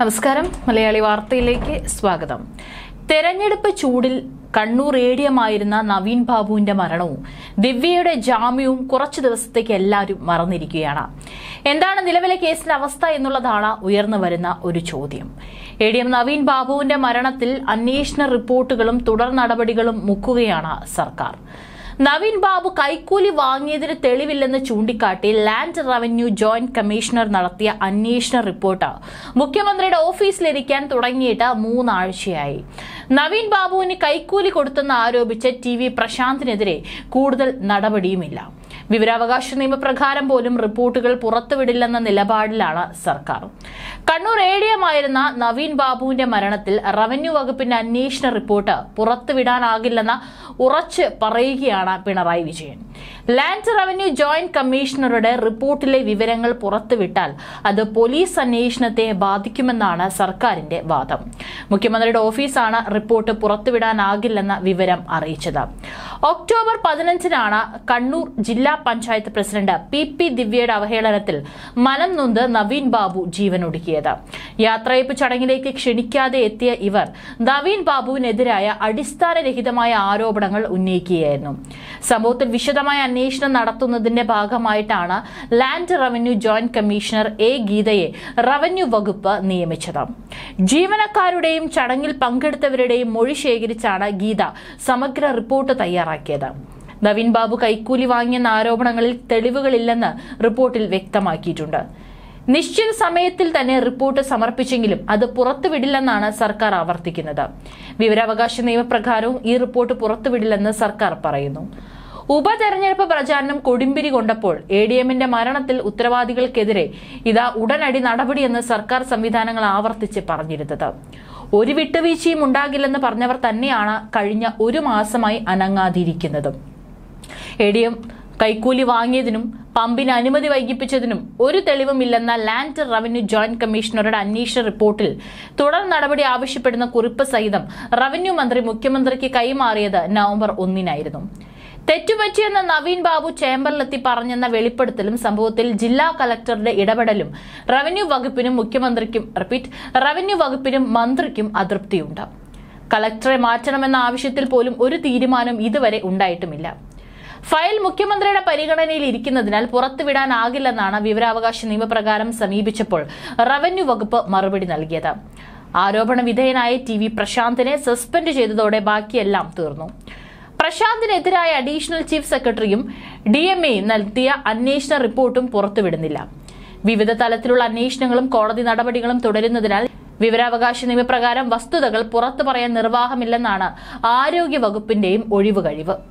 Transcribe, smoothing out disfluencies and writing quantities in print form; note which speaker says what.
Speaker 1: നമസ്കാരം. മലയാളി വാർത്തയിലേക്ക് സ്വാഗതം. തെരഞ്ഞെടുപ്പ് ചൂടിൽ കണ്ണൂർ ഏഡിയമായിരുന്ന നവീൻ ബാബുവിന്റെ മരണവും ദിവ്യയുടെ ജാമ്യവും കുറച്ചു ദിവസത്തേക്ക് എല്ലാവരും മറന്നിരിക്കുകയാണ്. എന്താണ് നിലവിലെ കേസിന്റെ അവസ്ഥ എന്നുള്ളതാണ് ഉയർന്നു വരുന്ന ഒരു ചോദ്യം. ഏഡിയം നവീൻ ബാബുവിന്റെ മരണത്തിൽ അന്വേഷണ റിപ്പോർട്ടുകളും തുടർ നടപടികളും മുക്കുകയാണ് സർക്കാർ. നവീൻ ബാബു കൈക്കൂലി വാങ്ങിയതിന് തെളിവില്ലെന്ന് ചൂണ്ടിക്കാട്ടി ലാൻഡ് റവന്യൂ ജോയിന്റ് കമ്മീഷണർ നടത്തിയ അന്വേഷണ റിപ്പോർട്ട് മുഖ്യമന്ത്രിയുടെ ഓഫീസിലിരിക്കാൻ തുടങ്ങിയിട്ട് 3 ആഴ്ചയായി. നവീൻ ബാബുവിന് കൈക്കൂലി കൊടുത്തെന്ന് ആരോപിച്ച TV പ്രശാന്തിനെതിരെ കൂടുതൽ നടപടിയുമില്ല. വിവരാവകാശ നിയമപ്രകാരം പോലും റിപ്പോർട്ടുകൾ പുറത്തുവിടില്ലെന്ന നിലപാടിലാണ് സർക്കാർ. കണ്ണൂർ ഏഡിയമായിരുന്ന നവീൻ ബാബുവിന്റെ മരണത്തിൽ റവന്യൂ വകുപ്പിന്റെ അന്വേഷണ റിപ്പോർട്ട് പുറത്തുവിടാനാകില്ലെന്ന് ഉറച്ച് പറയുകയാണ് Pinarayi Vijayan. Land revenue joint കമ്മീഷണറുടെ റിപ്പോർട്ടിലെ വിവരങ്ങൾ പുറത്തുവിട്ടാൽ അത് പോലീസ് അന്വേഷണത്തെ ബാധിക്കുമെന്നാണ് സർക്കാരിന്റെ വാദം. മുഖ്യമന്ത്രിയുടെ ഓഫീസാണ് റിപ്പോർട്ട് പുറത്തുവിടാനാകില്ലെന്ന വിവരം അറിയിച്ചത്. ഒക്ടോബർ 15-നാണ് കണ്ണൂർ ജില്ലാ പഞ്ചായത്ത് പ്രസിഡന്റ് PP ദിവ്യയുടെ അവഹേളനത്തിൽ മനം നൊന്ത് നവീൻ ബാബു ജീവനൊടുക്കിയത്. യാത്രയപ്പ് ചടങ്ങിലേക്ക് ക്ഷണിക്കാതെ എത്തിയ ഇവർ നവീൻ ബാബുവിനെതിരായ അടിസ്ഥാനരഹിതമായ ആരോപണങ്ങൾ ഉന്നയിക്കുകയായിരുന്നു. സംഭവത്തിൽ വിശദമായ അന്വേഷണം നടത്തുന്നതിന്റെ ഭാഗമായിട്ടാണ് land revenue joint commissioner A ഗീതയെ റവന്യൂ വകുപ്പ് നിയമിച്ചത്. ജീവനക്കാരുടെയും ചടങ്ങിൽ പങ്കെടുത്തവരുടെയും മൊഴി ശേഖരിച്ചാണ് ഗീത സമഗ്ര റിപ്പോർട്ട് തയ്യാറാക്കിയത്. നവീൻ ബാബു കൈക്കൂലി വാങ്ങിയെന്ന ആരോപണങ്ങളിൽ തെളിവുകളില്ലെന്ന് റിപ്പോർട്ടിൽ വ്യക്തമാക്കിയിട്ടുണ്ട്. നിശ്ചിത സമയത്തിൽ തന്നെ റിപ്പോർട്ട് സമർപ്പിച്ചെങ്കിലും അത് പുറത്തുവിടില്ലെന്നാണ് സർക്കാർ ആവർത്തിക്കുന്നത്. വിവരാവകാശ നിയമപ്രകാരവും ഈ റിപ്പോർട്ട് പുറത്തുവിടില്ലെന്ന് സർക്കാർ പറയുന്നു. ഉപതെരഞ്ഞെടുപ്പ് പ്രചാരണം കൊടുമ്പിരി കൊണ്ടപ്പോൾ ADMന്റെ മരണത്തിൽ ഉത്തരവാദികൾക്കെതിരെ ഇതാ ഉടനടി നടപടിയെന്ന് സർക്കാർ സംവിധാനങ്ങൾ ആവർത്തിച്ച് പറഞ്ഞിരുന്നത്. ഒരു വിട്ടുവീഴ്ചയും ഉണ്ടാകില്ലെന്ന് പറഞ്ഞവർ തന്നെയാണ് കഴിഞ്ഞ 1 മാസമായി അനങ്ങാതിരിക്കുന്നതും. ADM കൈക്കൂലി വാങ്ങിയതിനും പമ്പിന് അനുമതി വൈകിപ്പിച്ചതിനും ഒരു തെളിവുമില്ലെന്ന ലാൻഡ് റവന്യൂ ജോയിന്റ് കമ്മീഷണറുടെ അന്വേഷണ റിപ്പോർട്ടിൽ തുടർ നടപടി ആവശ്യപ്പെടുന്ന കുറിപ്പ് സഹിതം റവന്യൂ മന്ത്രി മുഖ്യമന്ത്രിക്ക് കൈമാറിയത് നവംബർ 1-നായിരുന്നു. തെറ്റുപറ്റിയെന്ന നവീൻ ബാബു ചേംബറിലെത്തി പറഞ്ഞെന്ന വെളിപ്പെടുത്തലും സംഭവത്തിൽ ജില്ലാ കളക്ടറുടെ ഇടപെടലും റവന്യൂ വകുപ്പിനും മന്ത്രിക്കും അതൃപ്തിയുണ്ട്. കളക്ടറെ മാറ്റണമെന്ന ആവശ്യത്തിൽ പോലും ഒരു തീരുമാനം ഇതുവരെ ഉണ്ടായിട്ടുമില്ല. ഫയൽ മുഖ്യമന്ത്രിയുടെ പരിഗണനയിൽ ഇരിക്കുന്നതിനാൽ പുറത്തുവിടാനാകില്ലെന്നാണ് വിവരാവകാശ നിയമപ്രകാരം സമീപിച്ചപ്പോൾ റവന്യൂ വകുപ്പ് മറുപടി നൽകിയത്. ആരോപണ വിധേയനായ TV പ്രശാന്തിനെ സസ്പെൻഡ് ചെയ്തതോടെ ബാക്കിയെല്ലാം തീർന്നു. പ്രശാന്തിനെതിരായ അഡീഷണൽ ചീഫ് സെക്രട്ടറിയും DMAയും നടത്തിയ അന്വേഷണ റിപ്പോർട്ടും പുറത്തുവിടുന്നില്ല. വിവിധ തലത്തിലുള്ള അന്വേഷണങ്ങളും കോടതി നടപടികളും തുടരുന്നതിനാൽ വിവരാവകാശ നിയമപ്രകാരം വസ്തുതകൾ പുറത്തു പറയാൻ നിർവാഹമില്ലെന്നാണ് ആരോഗ്യ വകുപ്പിന്റെയും ഒഴിവുകഴിവ്.